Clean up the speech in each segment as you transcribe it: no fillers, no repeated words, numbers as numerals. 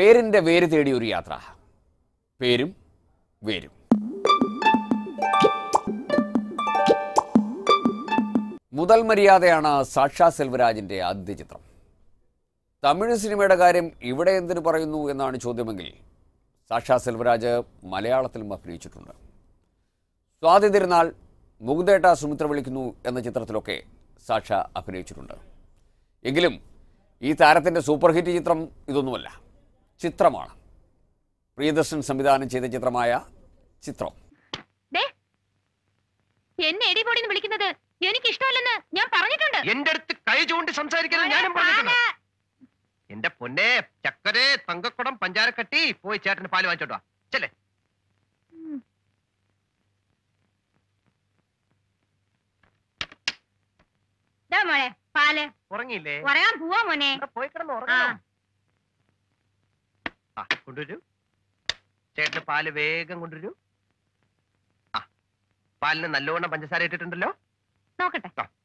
പേരിൻ്റെ വേര് തേടി ഒരു യാത്ര. പേരും വേരും. മുതൽ മര്യാദയാണ് സാക്ഷാ സെൽവരാജിൻ്റെ ആദ്യ ചിത്രം. തമിഴ് സിനിമയുടെ കാര്യം ഇവിടെ എന്തിനു പറയുന്നു എന്നാണ് ചോദ്യമെങ്കിൽ സാക്ഷാ സെൽവരാജ് മലയാളത്തിലും അഭിനയിച്ചിട്ടുണ്ട്. സ്വാതി തിരുനാൾ, മുകുന്ദേട്ട സുമിത്ര വിളിക്കുന്നു എന്ന ചിത്രത്തിലൊക്കെ സാക്ഷ അഭിനയിച്ചിട്ടുണ്ട്. എങ്കിലും ഈ താരത്തിൻ്റെ സൂപ്പർ ഹിറ്റ് ചിത്രം ഇതൊന്നുമല്ല, ചിത്രമാണ്. പ്രിയദർശൻ സംവിധാനം ചെയ്ത ചിത്രമായ ചിത്രം. എന്നെ എടിപൊടിന്ന് വിളിക്കുന്നത് എനിക്ക് ഇഷ്ടമല്ലെന്ന് ഞാൻ പറഞ്ഞിട്ടുണ്ട്. എന്റെ അടുത്ത് കൈ ചൂണ്ടി സംസാരിക്കുന്നത് ഞാനും പറഞ്ഞിട്ടുണ്ട്. എന്റെ പൊന്നെ ചക്കരെ തങ്കക്കുടം പഞ്ചാരക്കട്ടി, പോയി ചേട്ടന് പാല് വാങ്ങിച്ചോട്ടോ ചെല്ലേ. മോനെ പാല് ഉറങ്ങിയില്ലേ? ഉറങ്ങാൻ പോവാ മോനെ. പോയി കിടന്ന് ഉറങ്ങാം. കൊണ്ടുവരൂ ചേട്ടന് പാല്, വേഗം കൊണ്ടുവരൂ. പാലിന് നല്ലോണം പഞ്ചസാര ഇട്ടിട്ടുണ്ടല്ലോ, നോക്കട്ടെ.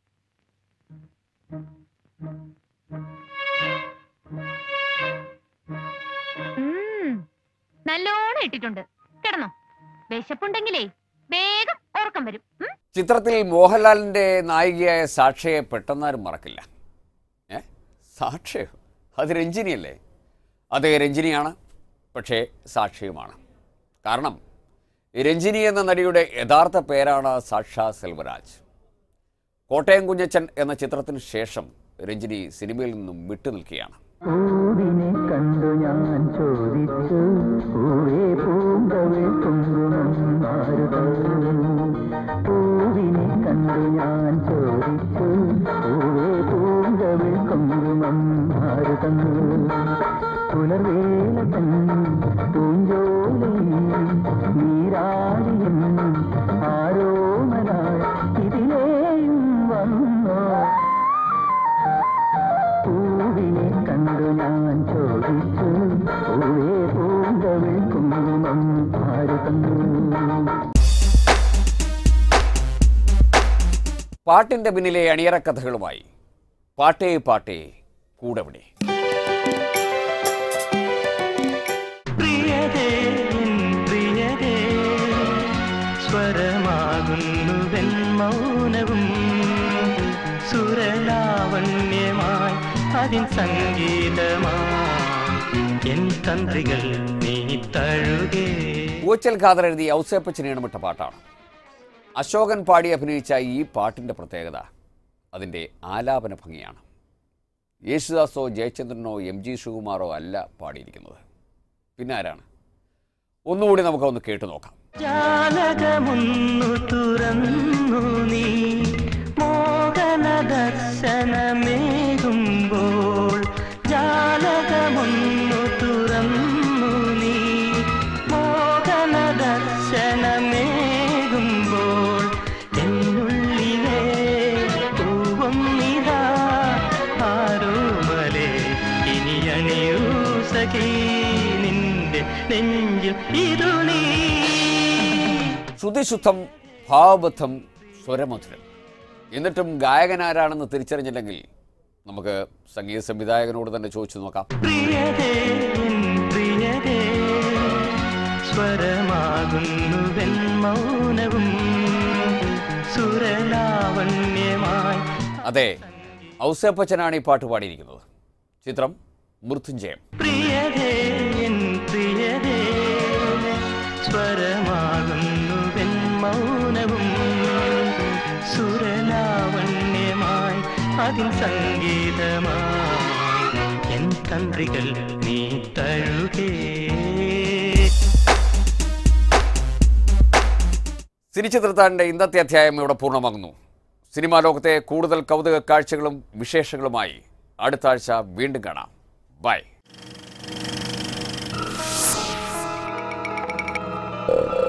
നല്ലോണം ഇട്ടിട്ടുണ്ട്. കിടന്നോ, വിശപ്പുണ്ടെങ്കിലേ വേഗം ഉറക്കം വരും. ചിത്രത്തിൽ മോഹൻലാലിൻ്റെ നായികയായ സാക്ഷയെ പെട്ടെന്നാരും മറക്കില്ല. സാക്ഷയോ? അത് രഞ്ജിനിയല്ലേ? അതേ, രഞ്ജിനിയാണ്, പക്ഷേ സാക്ഷിയുമാണ്. കാരണം രഞ്ജിനി എന്ന നടിയുടെ യഥാർത്ഥ പേരാണ് സാക്ഷാ സെൽവരാജ്. കോട്ടയം കുഞ്ഞച്ചൻ എന്ന ചിത്രത്തിന് ശേഷം രഞ്ജിനി സിനിമയിൽ നിന്നും വിട്ടുനിൽക്കുകയാണ്. പൂവിനെ കണ്ടു ഞാൻ ചോദിച്ചു, പൂവേ പൂങ്കവേ കുങ്കുമം. പൂവിനെ കണ്ടു ഞാൻ ചോദിച്ചു, പൂവേ പൂങ്കവേ കുങ്കുമം ഭാരതന്നു. പുലർവേല പൂഞ്ചോലയിൽ നീരാടിയും ആരോമലായി ഇതിലേയും വന്നോ. പൂവിനെ കണ്ടു ഞാൻ ചോദിച്ചു, പൂവേ പൂങ്കവേ കുങ്കുമം ഭാരതന്നു. പാട്ടിൻ്റെ പിന്നിലെ അണിയറ കഥകളുമായി പാട്ടേ പാട്ടേ കൂടെവിടെ. സ്വരമാകുന്നുവെൻ മൗനവും സുരലാവണ്യമായി അതിൻ സംഗീതമായി എൻ തന്ത്രികൾ നീ തഴുകേ. പൂച്ചൽ ഖാദർ എഴുതി ഔസേപ്പച്ചൻ ഈണമിട്ട പാട്ടാണ്. അശോകൻ പാടി അഭിനയിച്ച ഈ പാട്ടിൻ്റെ പ്രത്യേകത അതിൻ്റെ ആലാപന ഭംഗിയാണ്. യേശുദാസോ ജയചന്ദ്രനോ എം.ജി. ശ്രീകുമാറോ അല്ല പാടിയിരിക്കുന്നത്. പിന്നെ ആരാണ്? ഒന്നുകൂടി നമുക്കൊന്ന് കേട്ടു നോക്കാം. ജാലകമൊന്നു തുറന്നു നീ മോഹന ദർശനമേകുമ്പോൾ, ജാലകമൊന്നു തുറന്നു നീ മോഹന ദർശനമേകുമ്പോൾ, എന്നുള്ളിലെ പൂവം നിതാ ആരോമലേ ഇനി അണിയൂ സഖീ നിന്റെ നെഞ്ചിൽ ഇതു നീ. ശ്രുതിശുദ്ധം, ഭാവബദ്ധം, സ്വരമധുരം. എന്നിട്ടും ഗായകനാരാണെന്ന് തിരിച്ചറിഞ്ഞില്ലെങ്കിൽ നമുക്ക് സംഗീത സംവിധായകനോട് തന്നെ ചോദിച്ചു നോക്കാം. പ്രിയതേ പ്രിയതേ സ്വരമാകുന്നുവെൻ മൗനവും സുരലാവണ്യമായി. അതെ, ഔസേപ്പച്ചനാണ് ഈ പാട്ട് പാടിയിരിക്കുന്നത്. ചിത്രം മൃത്യുഞ്ജയം. പ്രിയതേ പ്രിയതേ സ്വരമാകുന്നുവെൻ മൗനവും സുരലാവണ്യമായി അതിൻ സംഗീതമായി എൻ തന്ത്രികൾ നീ തഴുകേ. സിനിച്ചിത്രത്താൻ്റെ ഇന്നത്തെ അധ്യായം ഇവിടെ പൂർണ്ണമാകുന്നു. സിനിമാ ലോകത്തെ കൂടുതൽ കൗതുക കാഴ്ചകളും വിശേഷങ്ങളുമായി അടുത്ത ആഴ്ച വീണ്ടും കാണാം. ബൈ.